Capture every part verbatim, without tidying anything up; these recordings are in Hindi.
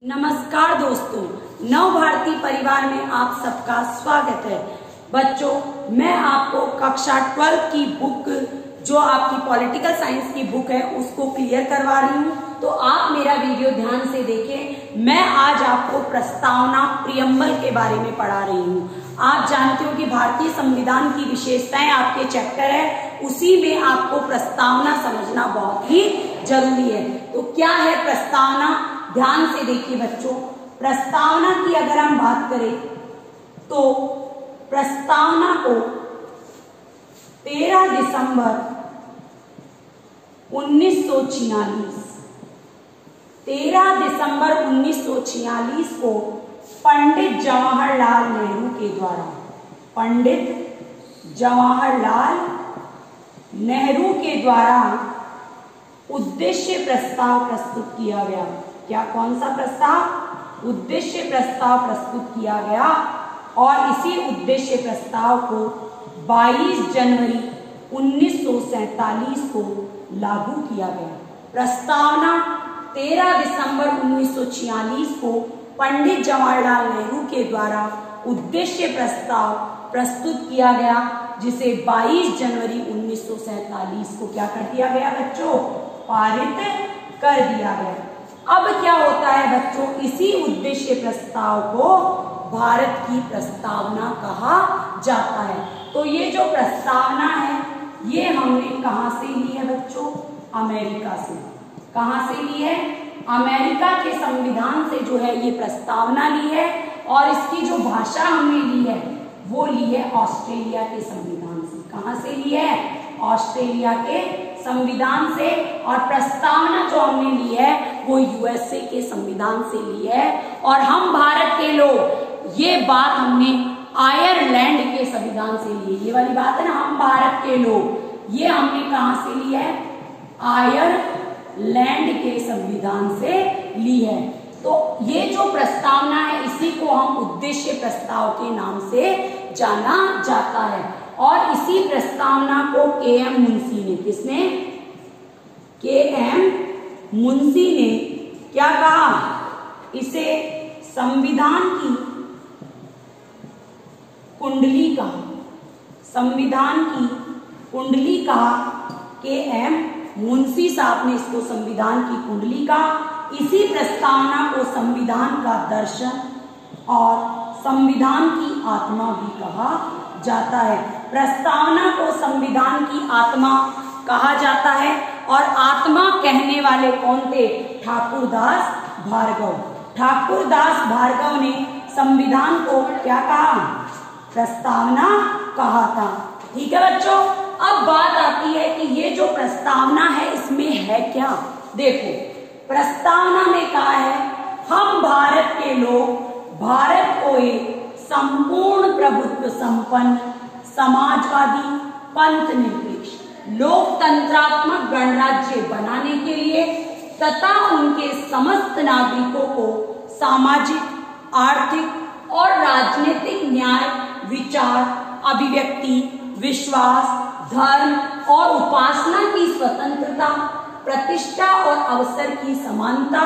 नमस्कार दोस्तों, नव भारती परिवार में आप सबका स्वागत है। बच्चों, मैं आपको कक्षा ट्वेल्व की बुक जो आपकी पॉलिटिकल साइंस की बुक है उसको क्लियर करवा रही हूँ, तो आप मेरा वीडियो ध्यान से देखें। मैं आज आपको प्रस्तावना प्रियम्बल के बारे में पढ़ा रही हूँ। आप जानते हो कि भारतीय संविधान की विशेषताएं आपके चैप्टर है, उसी में आपको प्रस्तावना समझना बहुत ही जरूरी है। तो क्या है प्रस्तावना, ध्यान से देखिए बच्चों। प्रस्तावना की अगर हम बात करें तो प्रस्तावना को तेरह दिसंबर उन्नीस सौ छियालीस तेरह दिसंबर उन्नीस सौ छियालीस को पंडित जवाहरलाल नेहरू के द्वारा पंडित जवाहरलाल नेहरू के द्वारा उद्देश्य प्रस्ताव प्रस्तुत किया गया। क्या कौन सा प्रस्ताव? उद्देश्य प्रस्ताव प्रस्तुत किया गया और इसी उद्देश्य प्रस्ताव को बाईस जनवरी उन्नीस सौ सैतालीस को लागू किया गया। प्रस्तावना तेरह दिसंबर उन्नीस सौ छियालीस को पंडित जवाहरलाल नेहरू के द्वारा उद्देश्य प्रस्ताव प्रस्तुत किया गया, जिसे बाईस जनवरी उन्नीस सौ सैतालीस को क्या कर दिया गया बच्चों? पारित कर दिया गया। अब क्या होता है बच्चों, इसी उद्देश्य प्रस्ताव को भारत की प्रस्तावना कहा जाता है। तो ये जो प्रस्तावना है ये हमने कहां से ली है बच्चों? अमेरिका से। कहां से ली है? अमेरिका के संविधान से जो है ये प्रस्तावना ली है, और इसकी जो भाषा हमने ली है वो ली है ऑस्ट्रेलिया के संविधान से। कहां से ली है? ऑस्ट्रेलिया के संविधान से। और प्रस्तावना जो हमने ली है वो यूएसए के संविधान से ली है। और हम भारत के लोग ये बात हमने आयरलैंड के संविधान से ली है। ये वाली बात है ना, हम भारत के लोग, ये हमने कहां से ली है? आयरलैंड के संविधान से ली है। तो ये जो प्रस्तावना है इसी को हम उद्देश्य प्रस्ताव के नाम से जाना जाता है। और इसी प्रस्तावना को के एम मुंशी ने, किसने? के एम मुंशी ने क्या कहा? इसे संविधान की कुंडली कहा। संविधान की कुंडली कहा। के एम मुंशी साहब ने इसको संविधान की कुंडली कहा। इसी प्रस्तावना को संविधान का दर्शन और संविधान की आत्मा भी कहा जाता है। प्रस्तावना को संविधान की आत्मा कहा जाता है, और आत्मा कहने वाले कौन थे? ठाकुरदास भार्गव। ठाकुरदास भार्गव ने संविधान को क्या कहा? प्रस्तावना कहा था। ठीक है बच्चों, अब बात आती है कि ये जो प्रस्तावना है इसमें है क्या। देखो, प्रस्तावना में कहा है हम भारत के लोग भारत को एक संपूर्ण प्रभुत्व संपन्न समाजवादी पंथ निरपेक्ष लोकतंत्रात्मक गणराज्य बनाने के लिए तथा उनके समस्त नागरिकों को सामाजिक, आर्थिक और राजनीतिक न्याय, विचार, अभिव्यक्ति, विश्वास, धर्म और उपासना की स्वतंत्रता, प्रतिष्ठा और अवसर की समानता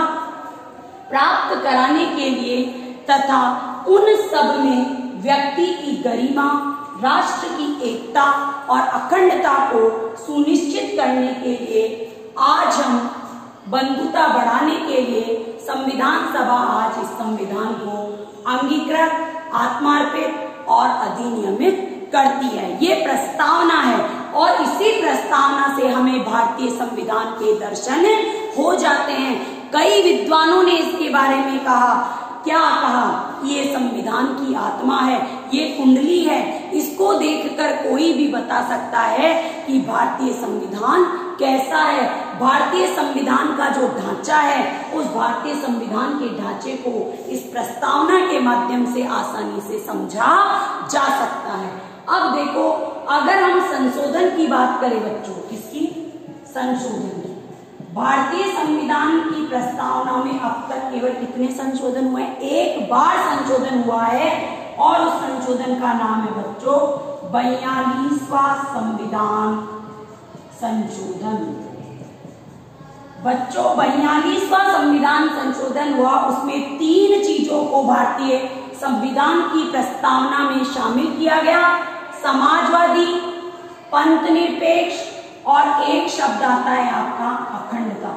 प्राप्त कराने के लिए तथा उन सब में व्यक्ति की गरिमा, राष्ट्र की एकता और अखंडता को सुनिश्चित करने के लिए आज हम बंधुता बढ़ाने के लिए संविधान सभा आज इस संविधान को अंगीकृत, आत्मार्पित और अधिनियमित करती है। ये प्रस्तावना है, और इसी प्रस्तावना से हमें भारतीय संविधान के दर्शन हो जाते हैं। कई विद्वानों ने इसके बारे में कहा, क्या कहा? ये संविधान की आत्मा है, ये कुंडली है। इसको देखकर कोई भी बता सकता है कि भारतीय संविधान कैसा है। भारतीय संविधान का जो ढांचा है उस भारतीय संविधान के ढांचे को इस प्रस्तावना के माध्यम से आसानी से समझा जा सकता है। अब देखो, अगर हम संशोधन की बात करें बच्चों, किसकी? संशोधन की। भारतीय संविधान की प्रस्तावना में अब तक केवल कितने संशोधन हुए? एक बार संशोधन हुआ है, और उस संशोधन का नाम है बच्चों बयालीसवां संविधान संशोधन। बच्चों बयालीसवां संविधान संशोधन हुआ, उसमें तीन चीजों को भारतीय संविधान की प्रस्तावना में शामिल किया गया, समाजवादी, पंथ निरपेक्ष और एक शब्द आता है आपका अखंडता।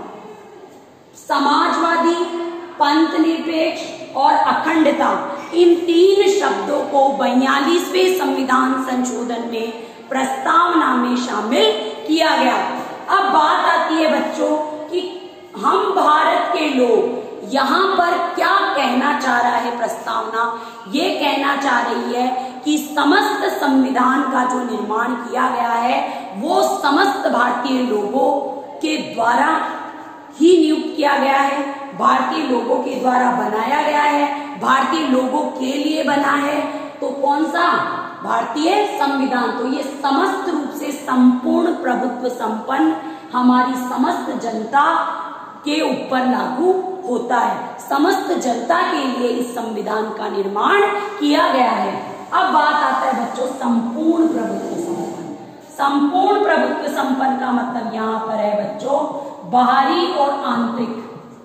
समाजवादी, पंथ निरपेक्ष और अखंडता, इन तीन शब्दों को बयालीसवें संविधान संशोधन में प्रस्तावना में शामिल किया गया। अब बात आती है बच्चों कि हम भारत के लोग यहाँ पर क्या कहना चाह रहा है प्रस्तावना, ये कहना चाह रही है कि समस्त संविधान का जो निर्माण किया गया है वो समस्त भारतीय लोगों के द्वारा ही नियुक्त किया गया है, भारतीय लोगों के द्वारा बनाया गया है, भारतीय लोगों के लिए बना है। तो कौन सा? भारतीय संविधान। तो ये समस्त रूप से संपूर्ण प्रभुत्व संपन्न हमारी समस्त जनता के ऊपर लागू होता है, समस्त जनता के लिए इस संविधान का निर्माण किया गया है। अब बात आता है बच्चों संपूर्ण प्रभुत्व संपन्न। संपूर्ण प्रभुत्व संपन्न का मतलब यहाँ पर है बच्चों बाहरी और आंतरिक,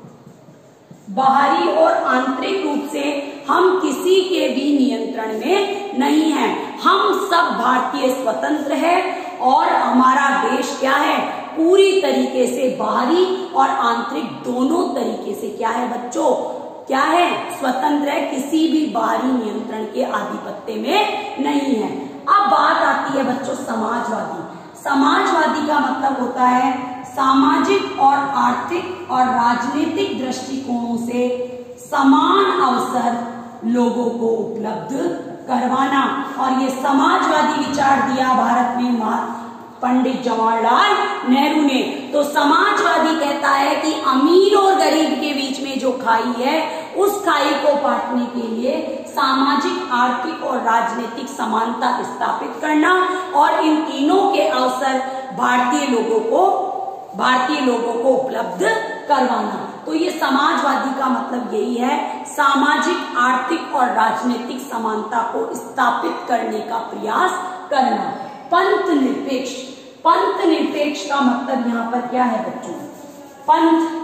बाहरी और आंतरिक रूप से हम किसी के भी नियंत्रण में नहीं हैं, हम सब भारतीय स्वतंत्र हैं और हमारा देश क्या है, पूरी तरीके से बाहरी और आंतरिक दोनों तरीके से क्या है बच्चों, क्या है, स्वतंत्र है, किसी भी बाहरी नियंत्रण के आधिपत्य में नहीं है। अब बात आती है बच्चों समाजवादी। समाजवादी का मतलब होता है सामाजिक और आर्थिक और राजनीतिक दृष्टिकोणों से समान अवसर लोगों को उपलब्ध करवाना। और ये समाजवादी विचार दिया भारत में पंडित जवाहरलाल नेहरू ने। तो समाजवादी कहता है कि अमीर और गरीब के बीच में जो खाई है उस खाई को पाटने के लिए सामाजिक, आर्थिक और राजनीतिक समानता स्थापित करना और इन तीनों के अवसर भारतीय लोगों को भारतीय लोगों को उपलब्ध करवाना। तो ये समाजवादी का मतलब यही है, सामाजिक, आर्थिक और राजनीतिक समानता को स्थापित करने का प्रयास करना। पंथ निरपेक्ष, पंथ निरपेक्ष का मतलब यहाँ पर क्या है बच्चों, पंथ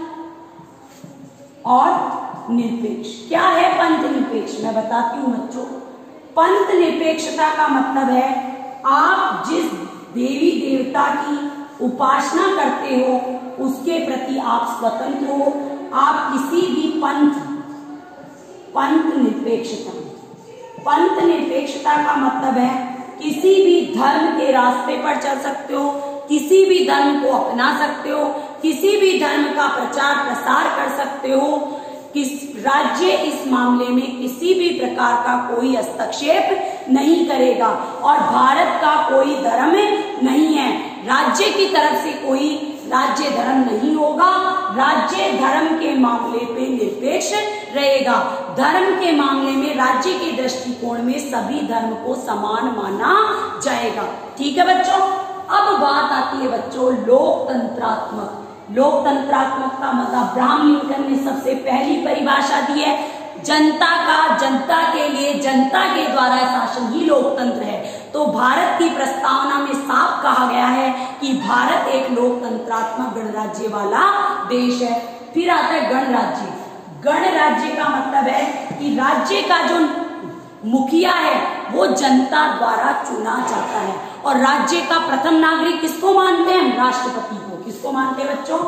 और निरपेक्ष। क्या है पंथ निरपेक्ष, मैं बताती हूँ बच्चों। पंथ निरपेक्षता का मतलब है आप जिस देवी देवता की उपासना करते हो उसके प्रति आप स्वतंत्र हो, आप किसी भी पंथ, पंथ निरपेक्षता, पंथ निरपेक्षता का मतलब है किसी भी धर्म के रास्ते पर चल सकते हो, किसी भी धर्म को अपना सकते हो, किसी भी धर्म का प्रचार प्रसार कर सकते हो, किस राज्य इस मामले में किसी भी प्रकार का कोई हस्तक्षेप नहीं करेगा और भारत का कोई धर्म नहीं है, राज्य की तरफ से कोई राज्य धर्म नहीं होगा, राज्य धर्म के मामले पे निरपेक्ष रहेगा, धर्म के मामले में राज्य के दृष्टिकोण में सभी धर्म को समान माना जाएगा। ठीक है बच्चों। अब बात आती है बच्चों लोकतंत्रात्मक। लोकतंत्रात्मक का मतलब अब्राहम लिंकन ने सबसे पहली परिभाषा दी है, जनता का, जनता के लिए, जनता के द्वारा शासन ही लोकतंत्र है। तो भारत की प्रस्तावना में साफ कहा गया है कि भारत एक लोकतंत्रात्मक गणराज्य वाला देश है। फिर आता है गणराज्य। गणराज्य का मतलब है कि राज्य का जो मुखिया है वो जनता द्वारा चुना जाता है और राज्य का प्रथम नागरिक किसको मानते हैं, राष्ट्रपति को। किसको मानते हैं बच्चों,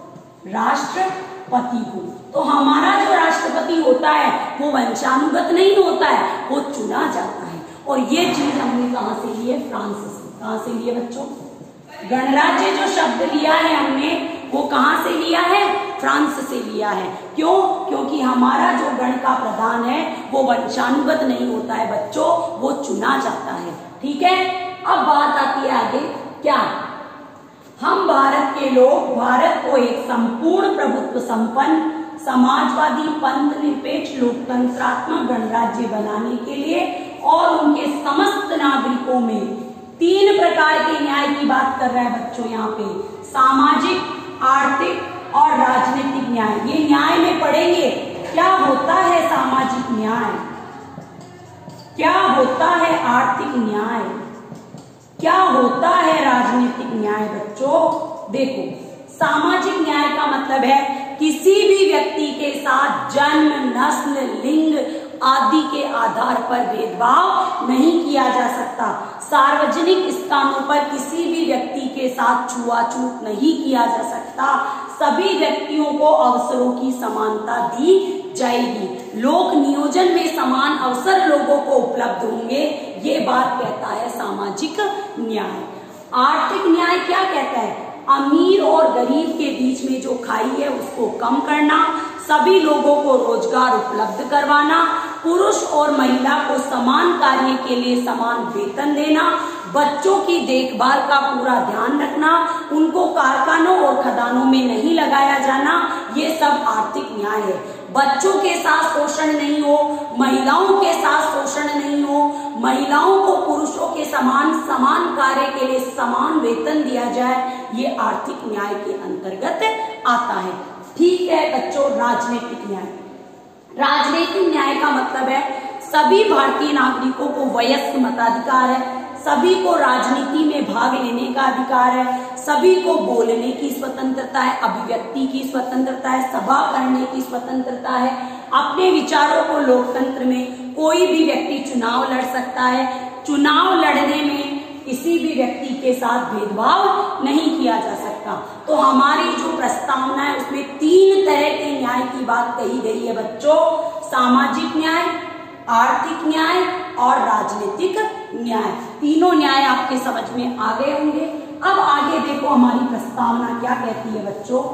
राष्ट्रपति को। तो हमारा जो राष्ट्रपति होता है वो वंशानुगत नहीं होता है, वो चुना जाता है। और ये चीज हमने कहां से ली है, फ्रांस से। कहां से लिए बच्चों, गणराज्य जो शब्द लिया है हमने वो कहां से लिया है, फ्रांस से लिया है। क्यों? क्योंकि हमारा जो गण का प्रधान है वो वंशानुगत नहीं होता है बच्चों, वो चुना जाता है। ठीक है। अब बात आती है आगे, क्या हम भारत के लोग भारत को एक संपूर्ण प्रभुत्व संपन्न समाजवादी, पंथ निरपेक्ष, लोकतंत्रात्मक गणराज्य बनाने के लिए और उनके समस्त नागरिकों में तीन प्रकार के न्याय की बात कर रहा है बच्चों यहाँ पे, सामाजिक, आर्थिक और राजनीतिक न्याय। ये न्याय में पढ़ेंगे क्या होता है सामाजिक न्याय, क्या होता है आर्थिक न्याय, क्या होता है राजनीतिक न्याय। बच्चों देखो, सामाजिक न्याय का मतलब है किसी भी व्यक्ति के साथ जन्म, नस्ल, लिंग आदि के आधार पर भेदभाव नहीं किया जा सकता। सार्वजनिक स्थानों पर किसी भी व्यक्ति के साथ छुआछूत नहीं किया जा सकता। सभी व्यक्तियों को अवसरों की समानता दी जाएगी। लोक नियोजन में समान अवसर लोगों को उपलब्ध होंगे, ये बात कहता है सामाजिक न्याय। आर्थिक न्याय क्या कहता है? अमीर और गरीब के बीच में जो खाई है उसको कम करना, सभी लोगों को रोजगार उपलब्ध करवाना, पुरुष और महिला को समान कार्य के लिए समान वेतन देना, बच्चों की देखभाल का पूरा ध्यान रखना, उनको कारखानों और खदानों में नहीं लगाया जाना, ये सब आर्थिक न्याय है। बच्चों के साथ शोषण नहीं हो, महिलाओं के साथ शोषण नहीं हो, महिलाओं को पुरुषों के समान समान कार्य के लिए समान वेतन दिया जाए, ये आर्थिक न्याय के अंतर्गत आता है। ठीक है बच्चों, राजनीतिक न्याय। राजनीतिक न्याय का मतलब है सभी भारतीय नागरिकों को वयस्क मताधिकार है, सभी को राजनीति में भाग लेने का अधिकार है, सभी को बोलने की स्वतंत्रता है, अभिव्यक्ति की स्वतंत्रता है, सभा करने की स्वतंत्रता है, अपने विचारों को लोकतंत्र में कोई भी व्यक्ति चुनाव लड़ सकता है, चुनाव लड़ने में किसी भी व्यक्ति के साथ भेदभाव नहीं किया जा सकता। तो हमारी जो प्रस्तावना है उसमें तीन तरह के न्याय की बात कही गई है बच्चों, सामाजिक न्याय, आर्थिक न्याय और राजनीतिक न्याय। तीनों न्याय आपके समझ में आ गए होंगे। अब आगे देखो हमारी प्रस्तावना क्या कहती है बच्चों।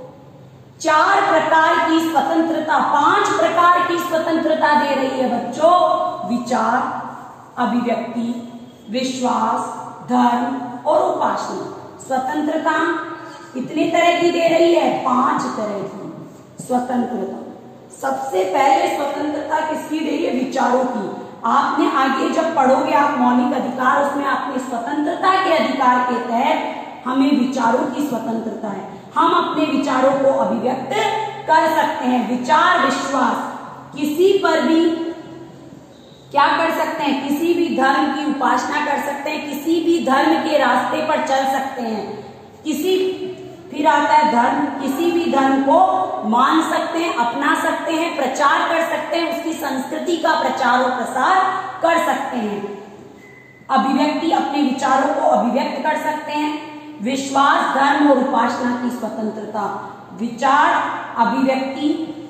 चार प्रकार की स्वतंत्रता, पांच प्रकार की स्वतंत्रता दे रही है बच्चों। विचार, अभिव्यक्ति, विश्वास, धर्म और उपासना। स्वतंत्रता कितने तरह की दे रही है? पांच तरह की स्वतंत्रता। सबसे पहले स्वतंत्रता किसकी दे रही है? विचारों की। आपने आगे जब पढ़ोगे आप मौलिक अधिकार, उसमें आपने स्वतंत्रता के अधिकार के तहत हमें विचारों की स्वतंत्रता है, हम अपने विचारों को अभिव्यक्त कर सकते हैं। विचार, विश्वास, किसी पर भी क्या कर सकते हैं? किसी भी धर्म की उपासना कर सकते हैं, किसी भी धर्म के रास्ते पर चल सकते हैं, किसी फिर आता है धर्म, किसी भी धर्म को मान सकते हैं, अपना सकते हैं, प्रचार कर सकते हैं, उसकी संस्कृति का प्रचार और प्रसार कर सकते हैं। अभिव्यक्ति, अपने विचारों को अभिव्यक्त कर सकते हैं। विश्वास, धर्म और उपासना की स्वतंत्रता। विचार, अभिव्यक्ति,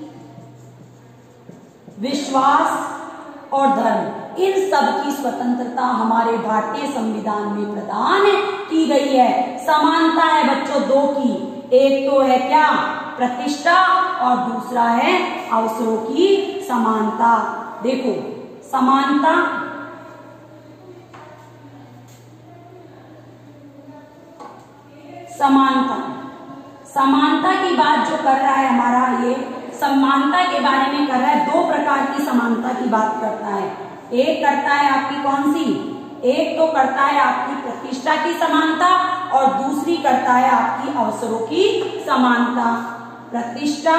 विश्वास और धर्म, इन सब की स्वतंत्रता हमारे भारतीय संविधान में प्रदान की गई है। समानता है बच्चों दो की, एक तो है क्या? प्रतिष्ठा और दूसरा है अवसरों की समानता। देखो समानता, समानता समानता की बात जो कर रहा है हमारा ये समानता के बारे में कर रहा है। दो प्रकार की समानता की बात करता है। एक करता है आपकी कौन सी? एक तो करता है आपकी प्रतिष्ठा की समानता और दूसरी करता है आपकी अवसरों की समानता। प्रतिष्ठा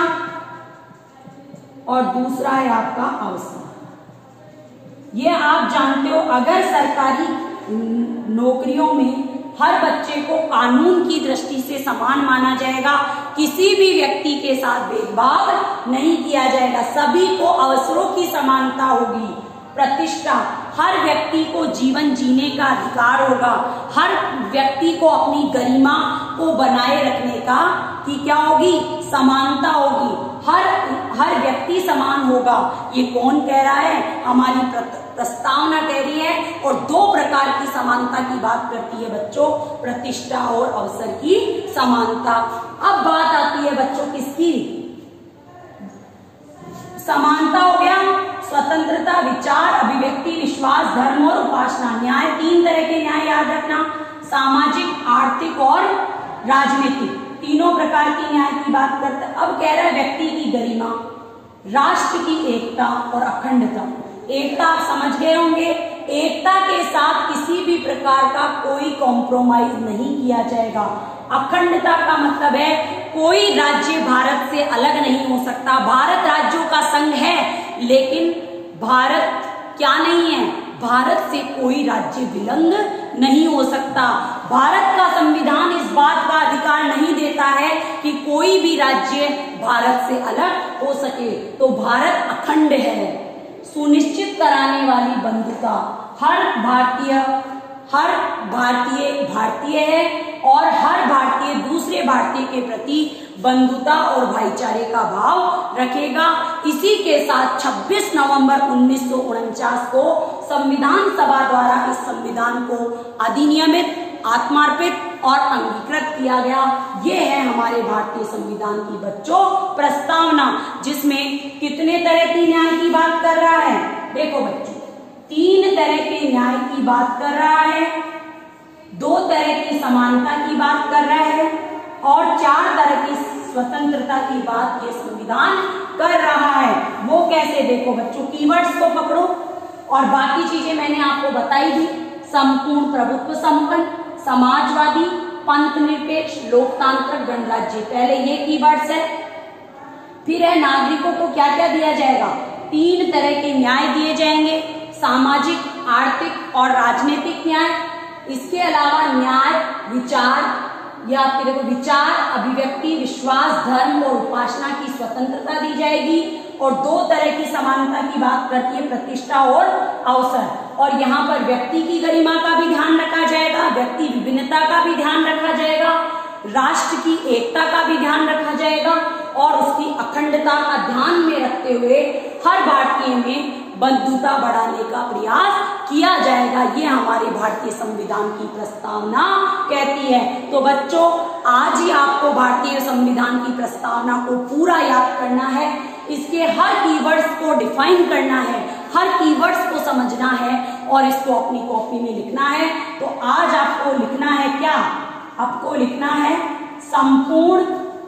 और दूसरा है आपका अवसर। ये आप जानते हो, अगर सरकारी नौकरियों में हर बच्चे को कानून की दृष्टि से समान माना जाएगा, किसी भी व्यक्ति के साथ भेदभाव नहीं किया जाएगा, सभी को अवसरों की समानता होगी। प्रतिष्ठा, हर व्यक्ति को जीवन जीने का अधिकार होगा, हर व्यक्ति को अपनी गरिमा को बनाए रखने का की क्या होगी? समानता होगी। हर हर व्यक्ति समान होगा। ये कौन कह रहा है? हमारी प्रस्तावना कह रही है। और दो प्रकार की समानता की बात करती है बच्चों, प्रतिष्ठा और अवसर की समानता। अब बात आती है बच्चों किसकी? समानता हो गया, स्वतंत्रता, विचार, अभिव्यक्ति, विश्वास, धर्म और उपासना। न्याय, तीन तरह के न्याय याद रखना, सामाजिक, आर्थिक और राजनीतिक। तीनों प्रकार की न्याय की बात करता है। अब कह रहा है व्यक्ति की गरिमा, राष्ट्र की एकता और अखंडता। एकता आप समझ गए होंगे, एकता के साथ किसी भी प्रकार का कोई कॉम्प्रोमाइज नहीं किया जाएगा। अखंडता का मतलब है कोई राज्य भारत से अलग नहीं हो सकता। भारत राज्यों का संघ है, लेकिन भारत क्या नहीं है? भारत से कोई राज्य विलंग नहीं हो सकता। भारत का संविधान इस बात का अधिकार नहीं देता है कि कोई भी राज्य भारत से अलग हो सके। तो भारत अखंड है। सुनिश्चित कराने वाली बंधुता, हर भारतीय हर भारतीय भारतीय है और हर भारतीय दूसरे भारतीय के प्रति बंधुता और भाईचारे का भाव रखेगा। इसी के साथ छब्बीस नवंबर उन्नीस सौ उनचास को संविधान सभा द्वारा इस संविधान को अधिनियमित, आत्मार्पित और अंगीकृत किया गया। ये है हमारे भारतीय संविधान की बच्चों प्रस्तावना, जिसमें कितने तरह की न्याय की बात कर रहा है। देखो बच्चों, तीन तरह के न्याय की बात कर रहा है, दो तरह की समानता की बात कर रहा है और चार तरह की स्वतंत्रता की बात ये संविधान कर रहा है। वो कैसे, देखो बच्चों, कीवर्ड्स को पकड़ो और बाकी चीजें मैंने आपको बताई दी। संपूर्ण प्रभुत्व संपन्न, समाजवादी, पंथ निरपेक्ष, लोकतांत्रिक, गणराज्य, पहले ये कीवर्ड्स है। फिर है नागरिकों को क्या क्या दिया जाएगा, तीन तरह के न्याय दिए जाएंगे, सामाजिक, आर्थिक और राजनीतिक न्याय। इसके अलावा न्याय, विचार या फिर विचार, अभिव्यक्ति, विश्वास, धर्म और उपासना की स्वतंत्रता दी जाएगी। और दो तरह की समानता की बात करती है, प्रतिष्ठा और अवसर। और यहाँ पर व्यक्ति की गरिमा का भी ध्यान रखा जाएगा, व्यक्ति विभिन्नता का भी ध्यान रखा जाएगा, राष्ट्र की एकता का भी ध्यान रखा जाएगा और उसकी अखंडता का ध्यान में रखते हुए हर भारतीय में बंधुता बढ़ाने का प्रयास किया जाएगा। ये हमारे भारतीय संविधान की प्रस्तावना कहती है। तो बच्चों, आज ही आपको भारतीय संविधान की प्रस्तावना को पूरा याद करना है, इसके हर कीवर्ड्स को डिफाइन करना है, हर कीवर्ड्स को समझना है और इसको अपनी कॉपी में लिखना है। तो आज आपको लिखना है क्या, आपको लिखना है संपूर्ण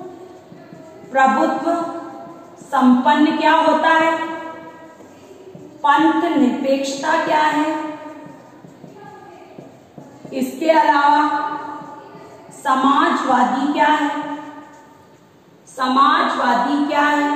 प्रभुत्व संपन्न क्या होता है, पंथ निरपेक्षता क्या है, इसके अलावा समाजवादी क्या है, समाजवादी क्या है,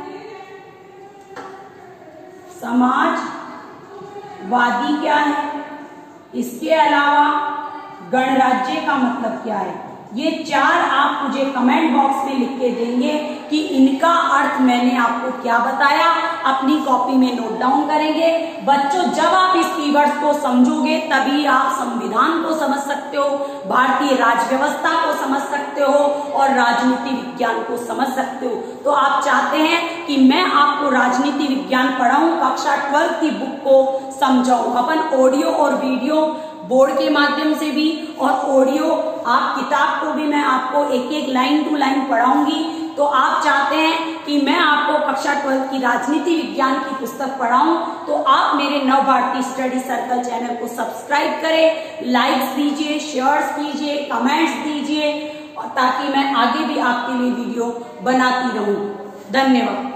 समाजवादी क्या है, इसके अलावा गणराज्य का मतलब क्या है। ये चार आप मुझे कमेंट बॉक्स में लिख के देंगे कि इनका अर्थ मैंने आपको क्या बताया, अपनी कॉपी में नोट डाउन करेंगे। बच्चों, जब आप इस कीवर्ड्स को समझोगे तभी आप संविधान को समझ सकते हो, भारतीय राज व्यवस्था को समझ सकते हो और राजनीति विज्ञान को समझ सकते हो। तो आप चाहते हैं कि मैं आपको राजनीति विज्ञान पढ़ाऊं, कक्षा ट्वेल्थ की बुक को समझाऊं। अपन ऑडियो और वीडियो बोर्ड के माध्यम से भी और ऑडियो आप किताब को भी मैं आपको एक एक लाइन टू लाइन पढ़ाऊंगी। तो आप चाहते हैं कि मैं आपको कक्षा ट्वेल्थ की राजनीति विज्ञान की पुस्तक पढ़ाऊं, तो आप मेरे Nav Bharati study circle channel को सब्सक्राइब करें, लाइक्स दीजिए, शेयर्स कीजिए, कमेंट्स दीजिए, ताकि मैं आगे भी आपके लिए वीडियो बनाती रहूं। धन्यवाद।